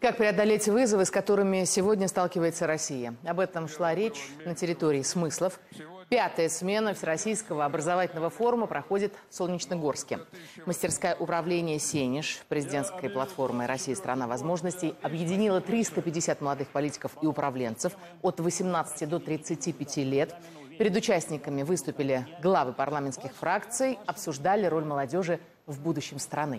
Как преодолеть вызовы, с которыми сегодня сталкивается Россия? Об этом шла речь на территории Смыслов. Пятая смена Всероссийского образовательного форума проходит в Солнечногорске. Мастерское управление «Сенеж» президентской платформы «Россия – страна возможностей» объединила 350 молодых политиков и управленцев от 18 до 35 лет. Перед участниками выступили главы парламентских фракций, обсуждали роль молодежи в будущем страны.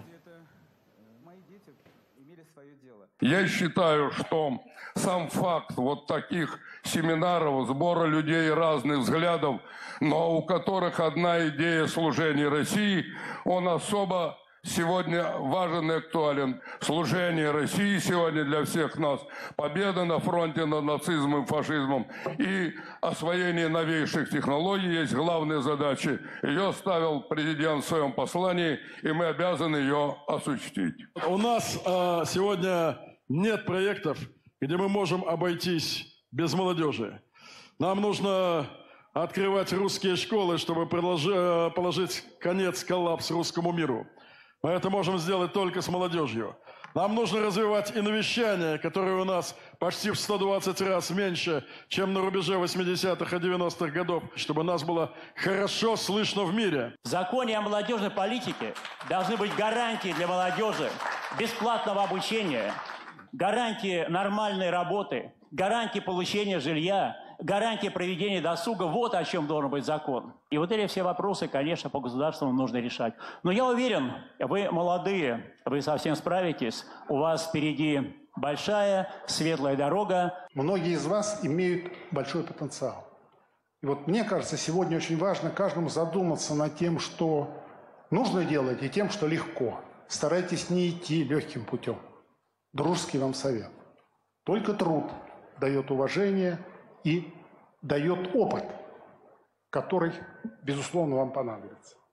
Я считаю, что сам факт вот таких семинаров, сбора людей разных взглядов, но у которых одна идея служения России, он особо сегодня важен и актуален. Служение России сегодня для всех нас. Победа на фронте над нацизмом и фашизмом и освоение новейших технологий есть главные задачи. Ее ставил президент в своем послании, и мы обязаны ее осуществить. У нас сегодня нет проектов, где мы можем обойтись без молодежи. Нам нужно открывать русские школы, чтобы положить конец коллапсу русскому миру. Мы это можем сделать только с молодежью. Нам нужно развивать инновещание, которое у нас почти в 120 раз меньше, чем на рубеже 80-х и 90-х годов, чтобы нас было хорошо слышно в мире. В законе о молодежной политике должны быть гарантии для молодежи бесплатного обучения, гарантии нормальной работы, гарантии получения жилья, гарантии проведения досуга. Вот о чем должен быть закон. И вот эти все вопросы, конечно, по государству нужно решать. Но я уверен, вы молодые, вы совсем справитесь. У вас впереди большая, светлая дорога. Многие из вас имеют большой потенциал. И вот мне кажется, сегодня очень важно каждому задуматься над тем, что нужно делать, и тем, что легко. Старайтесь не идти легким путем. Дружеский вам совет. Только труд дает уважение и дает опыт, который, безусловно, вам понадобится.